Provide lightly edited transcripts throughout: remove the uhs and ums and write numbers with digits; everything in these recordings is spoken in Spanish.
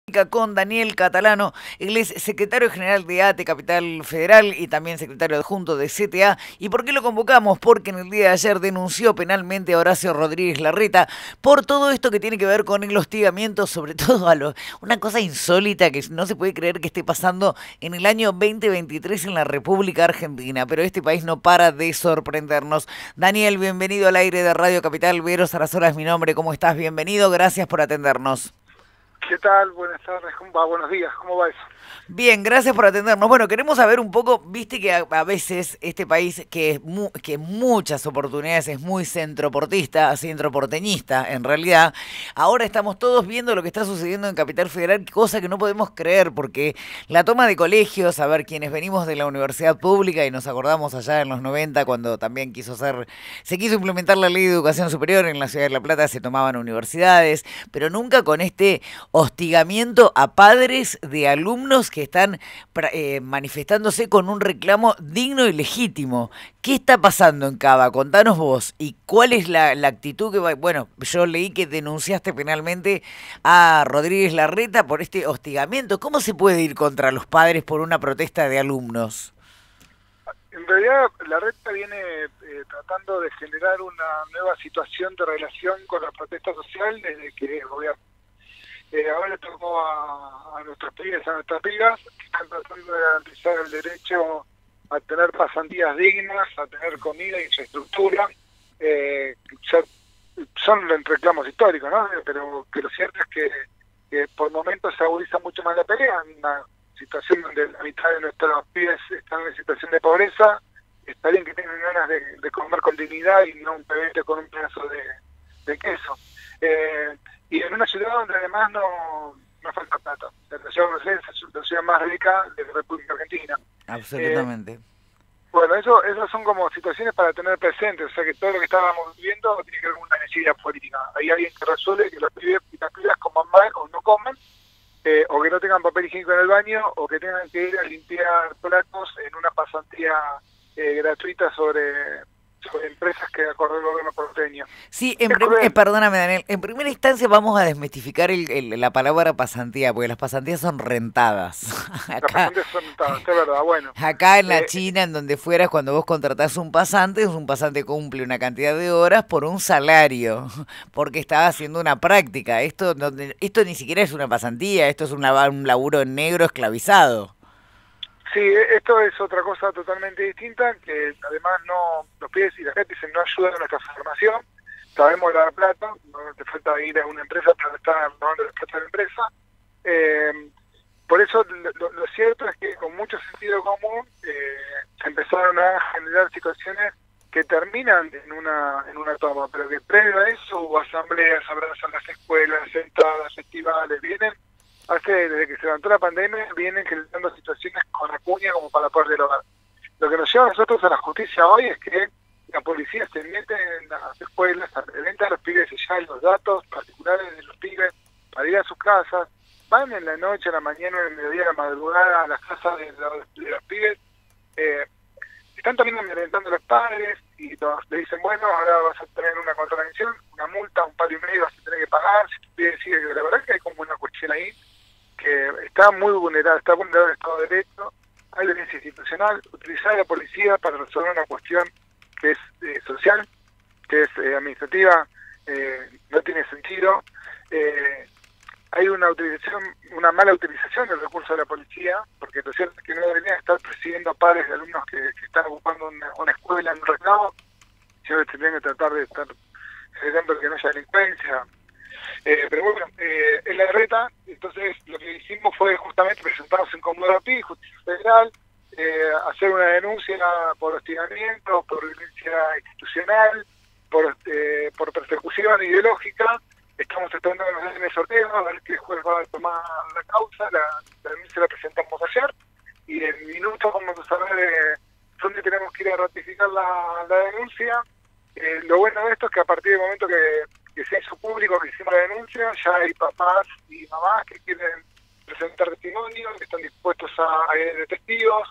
Con Daniel Catalano, él es secretario general de ATE Capital Federal y también secretario adjunto de CTA. ¿Y por qué lo convocamos? Porque en el día de ayer denunció penalmente a Horacio Rodríguez Larreta por todo esto que tiene que ver con el hostigamiento, sobre todo una cosa insólita que no se puede creer que esté pasando en el año 2023 en la República Argentina, pero este país no para de sorprendernos. Daniel, bienvenido al aire de Radio Capital. Vero Sarasola es mi nombre, ¿cómo estás? Bienvenido, gracias por atendernos. ¿Qué tal? Buenas tardes, ¿cómo va? Buenos días, ¿cómo va eso? Bien, gracias por atendernos. Bueno, queremos saber un poco, viste que a veces este país, que en muchas oportunidades es muy centroportista, centroporteñista en realidad, ahora estamos todos viendo lo que está sucediendo en Capital Federal, cosa que no podemos creer, porque la toma de colegios, a ver, quienes venimos de la universidad pública y nos acordamos allá en los 90 cuando también se quiso implementar la ley de educación superior en la ciudad de La Plata, se tomaban universidades, pero nunca con este hostigamiento a padres de alumnos que están manifestándose con un reclamo digno y legítimo. ¿Qué está pasando en Cava? Contanos vos. ¿Y cuál es la actitud que va? Bueno, yo leí que denunciaste penalmente a Rodríguez Larreta por este hostigamiento. ¿Cómo se puede ir contra los padres por una protesta de alumnos? En realidad, la red viene tratando de generar una nueva situación de relación con la protesta social desde que es gobierno. Ahora le tocó a nuestros pibes, a nuestras pibas, que están tratando de garantizar el derecho a tener pasantías dignas, a tener comida e infraestructura. Son reclamos históricos, ¿no? Pero que lo cierto es que por momentos se agudiza mucho más la pelea, en una situación donde la mitad de nuestros pibes están en situación de pobreza. Está bien que tengan ganas de comer con dignidad y no un pebete con un pedazo de queso. Y en una ciudad donde además no falta plata. La ciudad de Buenos Aires es la ciudad más rica de la República Argentina. Absolutamente. Bueno, esas son como situaciones para tener presentes. O sea que todo lo que estábamos viviendo tiene que ver con una necesidad política. Hay alguien que resuelve que los pibes y las pibas coman mal o no coman, o que no tengan papel higiénico en el baño, o que tengan que ir a limpiar platos en una pasantía gratuita sobre empresas que acordó el gobierno porteño. Sí, perdóname Daniel, en primera instancia vamos a desmitificar la palabra pasantía, porque las pasantías son rentadas. Las pasantías son rentadas, es verdad, bueno. Acá en la China, en donde fueras, cuando vos contratás un pasante cumple una cantidad de horas por un salario, porque estaba haciendo una práctica. Esto ni siquiera es una pasantía, esto es un laburo negro esclavizado. Sí, esto es otra cosa totalmente distinta, que además los pibes y la gente dicen no ayudan a nuestra formación, sabemos dar plata, no te falta ir a una empresa para estar robando la plata de la empresa. Por eso lo cierto es que con mucho sentido común se empezaron a generar situaciones que terminan en una toma, pero que previo a eso hubo asambleas, abrazos en las escuelas, sentadas, festivales, desde que se levantó la pandemia, vienen generando situaciones con acuña como para poder dialogar. Lo que nos lleva a nosotros a la justicia hoy es que la policía se mete en las escuelas, reventa a los pibes y ya los datos particulares de los pibes para ir a sus casas, van en la noche, a la mañana, en el mediodía, a la madrugada a las casas de los pibes, están también amedrentando a los padres y le dicen, bueno, ahora vas a tener una contravención, una multa, un palo y medio vas a tener que pagar, si tu pibe sigue, la verdad es que hay como una cuestión ahí que está muy vulnerado, el Estado de Derecho, hay violencia institucional, utilizar a la policía para resolver una cuestión que es social, que es administrativa, no tiene sentido. Hay una mala utilización del recurso de la policía, porque lo cierto es que no deberían estar persiguiendo a padres de alumnos que están ocupando una escuela en un reclamo, sino que tendrían que tratar de estar generando que no haya delincuencia. Pero bueno, en la reta, entonces lo que hicimos fue justamente presentarnos en Comodoro Pi, Justicia Federal, hacer una denuncia por hostigamiento, por violencia institucional, por persecución ideológica. Estamos tratando de hacer el sorteo, a ver qué juez va a tomar la causa. La denuncia la presentamos ayer y en minutos vamos a saber dónde tenemos que ir a ratificar la denuncia. Lo bueno de esto es que a partir del momento que se hizo público, que hicimos la denuncia, ya hay papás y mamás que quieren presentar testimonios, que están dispuestos a ir de testigos.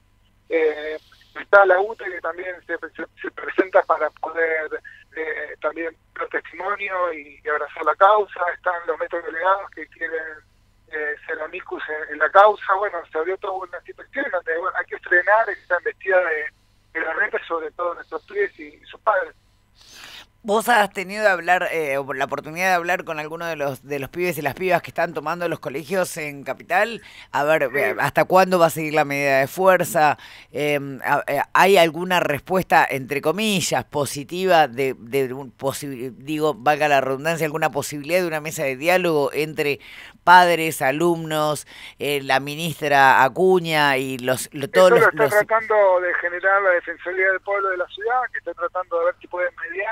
Está la UTE que también se presenta para poder también dar testimonio y abrazar la causa. Están los métodos delegados que quieren Ceramicus en la causa. Bueno, se abrió toda una situación donde bueno, hay que frenar esta embestida de la reta, sobre todo nuestros pibes y sus padres. ¿Vos has tenido de hablar, o la oportunidad de hablar con alguno de los pibes y las pibas que están tomando los colegios en Capital? A ver, Sí, ¿hasta cuándo va a seguir la medida de fuerza? ¿Hay alguna respuesta, entre comillas, positiva digo, valga la redundancia, alguna posibilidad de una mesa de diálogo entre padres, alumnos, la ministra Acuña y todos eso lo está los... tratando de generar la Defensoría del Pueblo de la ciudad, que está tratando de ver si pueden mediar.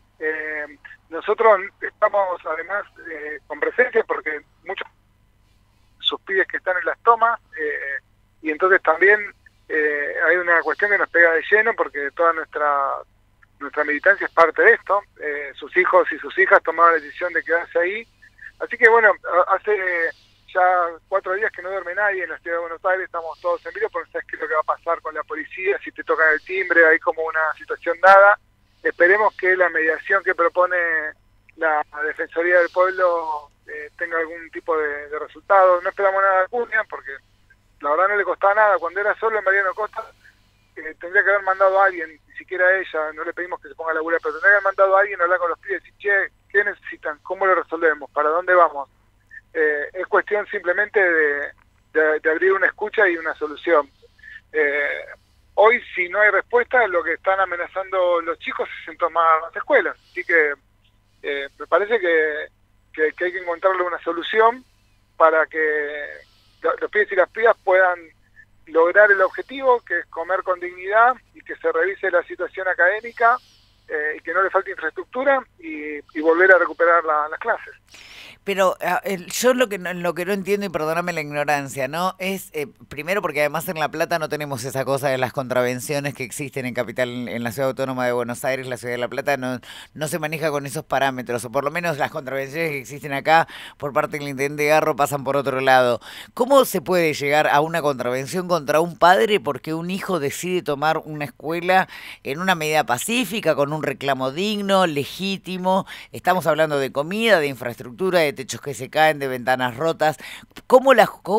Nosotros estamos además con presencia porque muchos sus pibes que están en las tomas y entonces también hay una cuestión que nos pega de lleno porque toda nuestra militancia es parte de esto. Sus hijos y sus hijas tomaron la decisión de quedarse ahí, así que bueno, hace ya 4 días que no duerme nadie en la ciudad de Buenos Aires, estamos todos en vilo porque no sabes qué es lo que va a pasar con la policía, si te tocan el timbre, hay como una situación dada. Esperemos que la mediación que propone la Defensoría del Pueblo tenga algún tipo de resultado. No esperamos nada de Acuña, porque la verdad no le costaba nada. Cuando era solo en Mariano Costa, tendría que haber mandado a alguien, ni siquiera a ella, no le pedimos que se ponga a laburar, pero tendría que haber mandado a alguien a hablar con los pibes y decir, che, ¿qué necesitan? ¿Cómo lo resolvemos? ¿Para dónde vamos? Es cuestión simplemente de abrir una escucha y una solución. Hoy, si no hay respuesta, lo que están amenazando los chicos es en tomar las escuelas. Así que me parece que hay que encontrarle una solución para que los pibes y las pibas puedan lograr el objetivo, que es comer con dignidad y que se revise la situación académica y que no le falte infraestructura y volver a recuperar las clases. Pero yo lo que no entiendo, y perdóname la ignorancia, ¿no? Es, primero porque además en La Plata no tenemos esa cosa de las contravenciones que existen en Capital, en la Ciudad Autónoma de Buenos Aires, la Ciudad de La Plata no se maneja con esos parámetros, o por lo menos las contravenciones que existen acá por parte del intendente Garro pasan por otro lado. ¿Cómo se puede llegar a una contravención contra un padre porque un hijo decide tomar una escuela en una medida pacífica, con un reclamo digno, legítimo? Estamos hablando de comida, de infraestructura, de techos que se caen, de ventanas rotas. ¿Cómo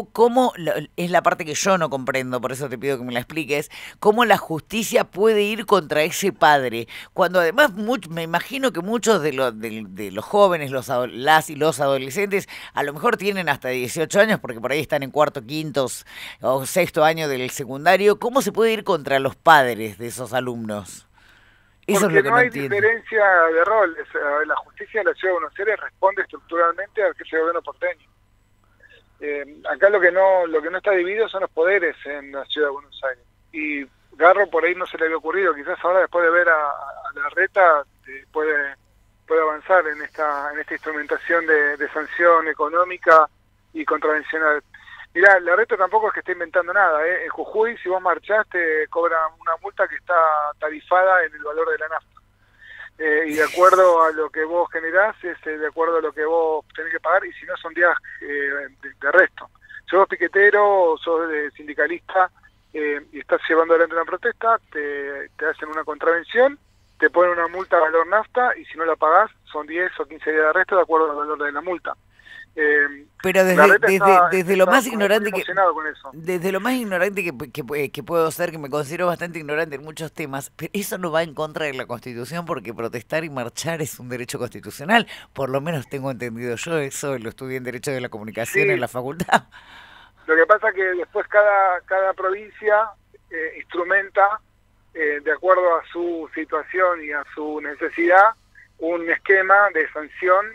es la parte que yo no comprendo, por eso te pido que me la expliques, cómo la justicia puede ir contra ese padre? Cuando además me imagino que muchos de los jóvenes, las y los adolescentes, a lo mejor tienen hasta 18 años, porque por ahí están en cuarto, quinto o sexto año del secundario. ¿Cómo se puede ir contra los padres de esos alumnos? Eso Porque es lo que no hay entiendo. diferencia de roles. La justicia de la Ciudad de Buenos Aires responde estructuralmente al que es el gobierno porteño. Acá lo que no está dividido son los poderes en la Ciudad de Buenos Aires. Y Garro por ahí no se le había ocurrido. Quizás ahora, después de ver a Larreta, puede avanzar en esta instrumentación de sanción económica y contravencional. Mirá, Larreta tampoco es que esté inventando nada, ¿eh? En Jujuy, si vos marchás, te cobran una multa que está tarifada en el valor de la nafta. Y de acuerdo a lo que vos generás, es de acuerdo a lo que vos tenés que pagar, y si no, son días de resto. Si vos piquetero, sos sindicalista y estás llevando adelante una protesta, te hacen una contravención, te ponen una multa a valor nafta, y si no la pagás, son 10 o 15 días de arresto de acuerdo al valor de la multa. Pero desde lo más ignorante desde lo más ignorante que puedo ser, que me considero bastante ignorante en muchos temas, pero eso no va en contra de la Constitución, porque protestar y marchar es un derecho constitucional, por lo menos tengo entendido yo. Eso lo estudié en Derecho de la Comunicación en la facultad. Lo que pasa es que después cada provincia instrumenta de acuerdo a su situación y a su necesidad un esquema de sanción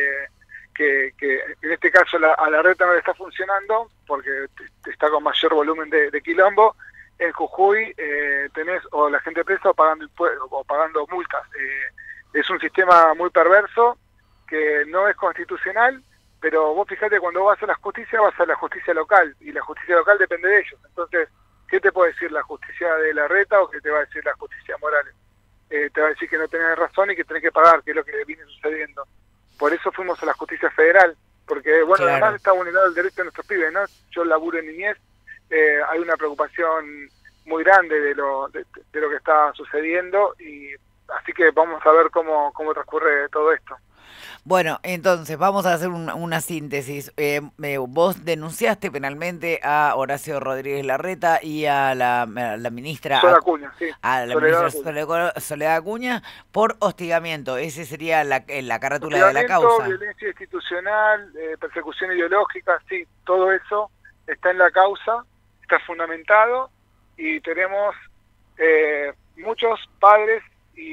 que en este caso a Larreta no le está funcionando porque está con mayor volumen de quilombo. En Jujuy tenés o la gente presa o pagando multas. Es un sistema muy perverso que no es constitucional, pero vos fijate, cuando vas a la justicia local, y la justicia local depende de ellos. Entonces, ¿qué te puede decir la justicia de Larreta o qué te va a decir la justicia Morales? Te va a decir que no tenés razón y que tenés que pagar, que es lo que viene sucediendo. Por eso fuimos a la justicia federal, porque bueno, claro, además está vulnerado el derecho de nuestros pibes, ¿no? Yo laburo en niñez, hay una preocupación muy grande de lo que está sucediendo, y así que vamos a ver cómo transcurre todo esto. Bueno, entonces vamos a hacer una síntesis. Vos denunciaste penalmente a Horacio Rodríguez Larreta y a la ministra Sola Acuña, sí, a la Soledad ministra Acuña. Soledad Acuña por hostigamiento. Ese sería la carátula de la Hostigamiento, causa. violencia institucional, persecución ideológica, sí, todo eso está en la causa, está fundamentado y tenemos muchos padres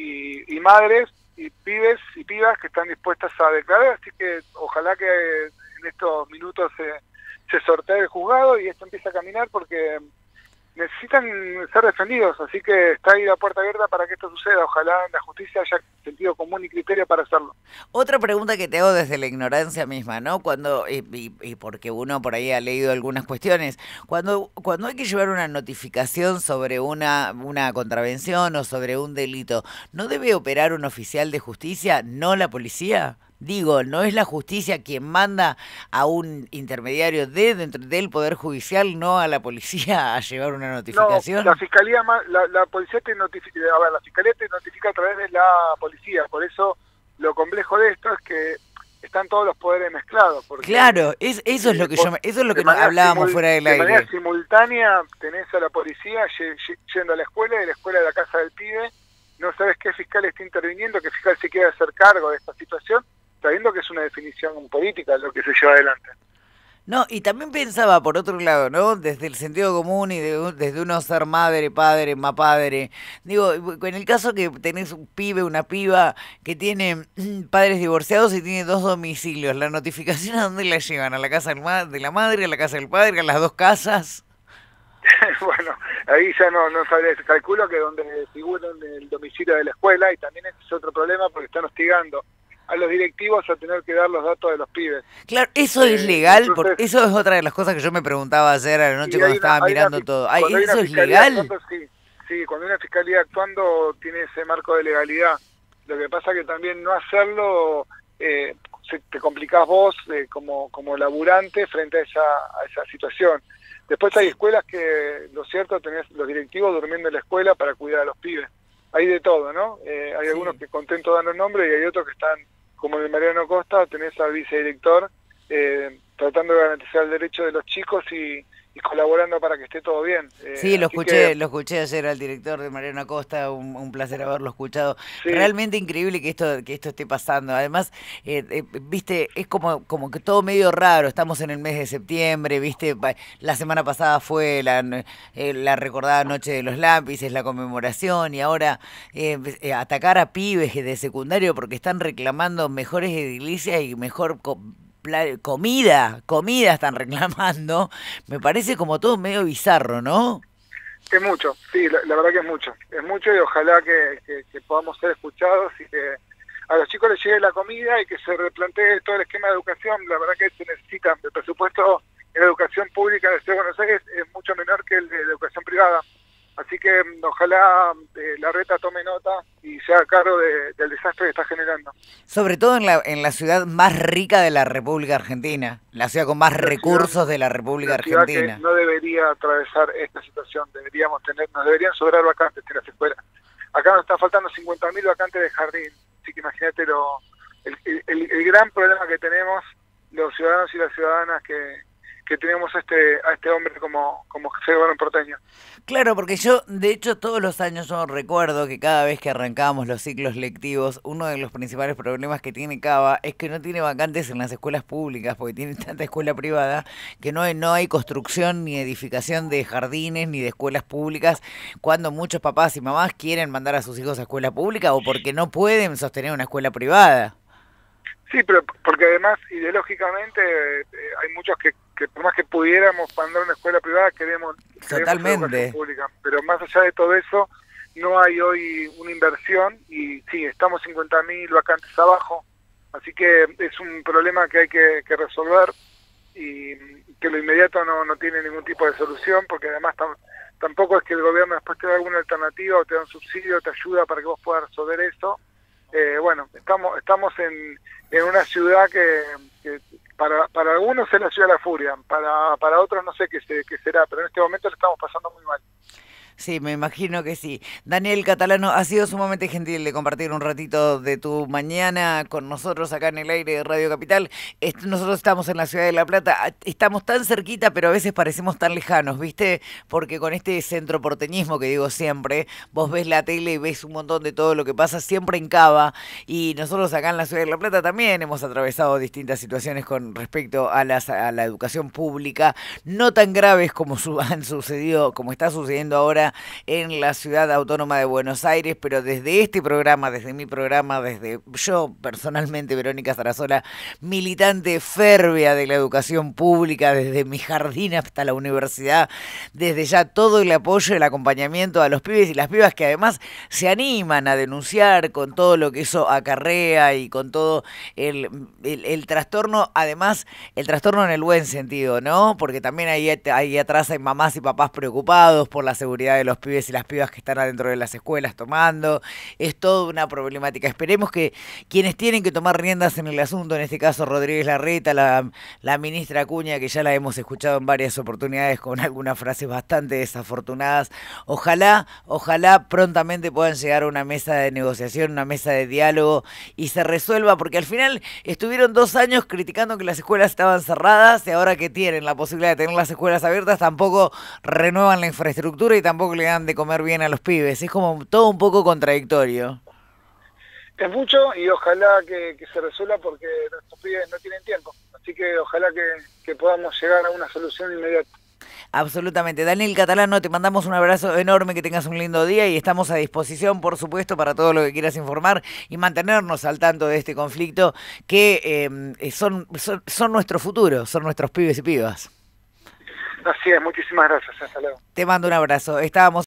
y madres y pibes y pibas que están dispuestas a declarar, así que ojalá que en estos minutos se sortee el juzgado y esto empiece a caminar porque necesitan ser defendidos, así que está ahí la puerta abierta para que esto suceda. Ojalá en la justicia haya sentido común y criterio para hacerlo. Otra pregunta que te hago desde la ignorancia misma, ¿no? Cuando, y porque uno por ahí ha leído algunas cuestiones, cuando hay que llevar una notificación sobre una contravención o sobre un delito, ¿no debe operar un oficial de justicia, no la policía? Digo, ¿no es la justicia quien manda a un intermediario dentro del Poder Judicial, no a la policía, a llevar una No, notificación? la fiscalía, la policía te notifica, a ver, la fiscalía te notifica a través de la policía, por eso lo complejo de esto es que están todos los poderes mezclados, porque Claro, eso es lo que eso es lo de que nos manera hablábamos fuera del de manera aire. simultánea tenés a la policía yendo a la escuela y de la escuela a la casa del pibe, no sabes qué fiscal está interviniendo, qué fiscal se quiere hacer cargo de esta situación, sabiendo que es una definición política lo que se lleva adelante. No, y también pensaba por otro lado, ¿no? Desde el sentido común y desde uno ser madre, padre, más padre. Digo, en el caso que tenés un pibe, una piba que tiene padres divorciados y tiene dos domicilios, ¿la notificación a dónde la llevan? ¿A la casa de la madre, a la casa del padre, a las dos casas? Bueno, ahí ya no sabría, calculo que donde figuran el domicilio de la escuela, y también ese es otro problema porque están hostigando a los directivos a tener que dar los datos de los pibes. Claro, eso es legal, porque Entonces, eso es otra de las cosas que yo me preguntaba ayer a la noche y cuando estaba mirando todo. Ay, cuando hay una ¿eso es fiscalía legal? actuando, sí, sí, cuando hay una fiscalía actuando tiene ese marco de legalidad. Lo que pasa que también no hacerlo, te complicás vos como laburante frente a esa situación. Después hay escuelas que, lo cierto, tenés los directivos durmiendo en la escuela para cuidar a los pibes. Hay de todo, ¿no? Hay algunos que contentos dando el nombre y hay otros que están, como el de Mariano Costa, tenés al vicedirector tratando de garantizar el derecho de los chicos y colaborando para que esté todo bien. Sí, Así que, lo escuché ayer al director de Mariano Acosta, un placer haberlo escuchado. sí, Realmente increíble que esto esté pasando. Además, viste, es como que todo medio raro. Estamos en el mes de septiembre, viste, la semana pasada fue la recordada Noche de los Lápices, la conmemoración, y ahora atacar a pibes de secundario porque están reclamando mejores edilicias y mejor comida están reclamando, me parece como todo medio bizarro, ¿no? es mucho, sí, la verdad que es mucho y ojalá que podamos ser escuchados y que a los chicos les llegue la comida y que se replantee todo el esquema de educación. La verdad que se necesita, el presupuesto en la educación pública de la Ciudad de Buenos Aires es mucho menor que el de la educación privada. Así que ojalá Larreta tome nota y se haga cargo del desastre que está generando. Sobre todo en la ciudad más rica de la República Argentina, la ciudad con más recursos de la República Una ciudad que Argentina. no debería atravesar esta situación, nos deberían sobrar vacantes en las escuelas. Acá nos están faltando 50.000 vacantes de jardín, así que imagínate el gran problema que tenemos los ciudadanos y las ciudadanas que tenemos a este hombre como jefe de gobierno porteño. Claro, porque yo, de hecho, todos los años yo recuerdo que cada vez que arrancábamos los ciclos lectivos, uno de los principales problemas que tiene Cava es que no tiene vacantes en las escuelas públicas, porque tiene tanta escuela privada que no hay construcción ni edificación de jardines ni de escuelas públicas, cuando muchos papás y mamás quieren mandar a sus hijos a escuela pública o porque no pueden sostener una escuela privada. Sí, pero porque además ideológicamente hay muchos que por más que pudiéramos mandar una escuela privada queremos Totalmente. educación pública, pero más allá de todo eso no hay hoy una inversión y sí, estamos 50.000 vacantes abajo, así que es un problema que hay que resolver y que lo inmediato no tiene ningún tipo de solución, porque además tampoco es que el gobierno después te da alguna alternativa o te da un subsidio, te ayuda para que vos puedas resolver eso. Bueno, estamos en una ciudad que para algunos es la ciudad de la furia, para otros no sé qué será, pero en este momento lo estamos pasando muy mal. Sí, me imagino que sí. Daniel Catalano, ha sido sumamente gentil de compartir un ratito de tu mañana con nosotros acá en el aire de Radio Capital. Nosotros estamos en la ciudad de La Plata, estamos tan cerquita, pero a veces parecemos tan lejanos, ¿viste? Porque con este centro porteñismo que digo siempre, vos ves la tele y ves un montón de todo lo que pasa siempre en Cava, y nosotros acá en la ciudad de La Plata también hemos atravesado distintas situaciones con respecto a la educación pública, no tan graves como han sucedido, como está sucediendo ahora en la ciudad autónoma de Buenos Aires, pero desde este programa, desde mi programa, desde yo personalmente, Verónica Sarasola, militante férvea de la educación pública, desde mi jardín hasta la universidad, desde ya todo el apoyo, el acompañamiento a los pibes y las pibas que además se animan a denunciar con todo lo que eso acarrea y con todo el trastorno, además el trastorno en el buen sentido, ¿no? Porque también ahí atrás hay mamás y papás preocupados por la seguridad de los pibes y las pibas que están adentro de las escuelas tomando. Es toda una problemática. Esperemos que quienes tienen que tomar riendas en el asunto, en este caso Rodríguez Larreta, la ministra Acuña, que ya la hemos escuchado en varias oportunidades con algunas frases bastante desafortunadas, ojalá prontamente puedan llegar a una mesa de negociación, una mesa de diálogo y se resuelva, porque al final estuvieron 2 años criticando que las escuelas estaban cerradas y ahora que tienen la posibilidad de tener las escuelas abiertas tampoco renuevan la infraestructura y tampoco le dan de comer bien a los pibes. Es como todo un poco contradictorio. Es mucho y ojalá que se resuelva porque nuestros pibes no tienen tiempo. Así que ojalá que podamos llegar a una solución inmediata. Absolutamente. Daniel Catalano, te mandamos un abrazo enorme, que tengas un lindo día y estamos a disposición, por supuesto, para todo lo que quieras informar y mantenernos al tanto de este conflicto que son nuestro futuro, son nuestros pibes y pibas. Así es, muchísimas gracias. Hasta luego. Te mando un abrazo. Estábamos